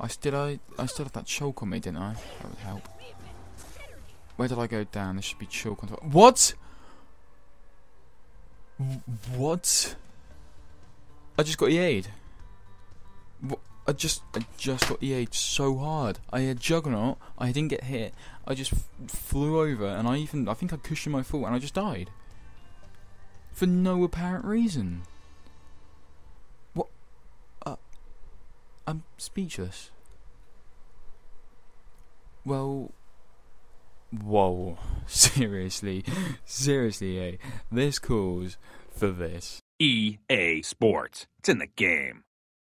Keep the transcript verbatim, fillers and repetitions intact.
I still I I still have that choke on me, didn't I? That would help. Where did I go down? There should be choke on top. What? What? I just got E A'd. What? I just I just got E A'd so hard. I had juggernaut. I didn't get hit. I just f flew over, and I even I think I cushioned my fall, and I just died for no apparent reason. What? Uh, I'm speechless. Well, whoa, seriously, seriously, eh? This calls for this. E A Sports. It's in the game.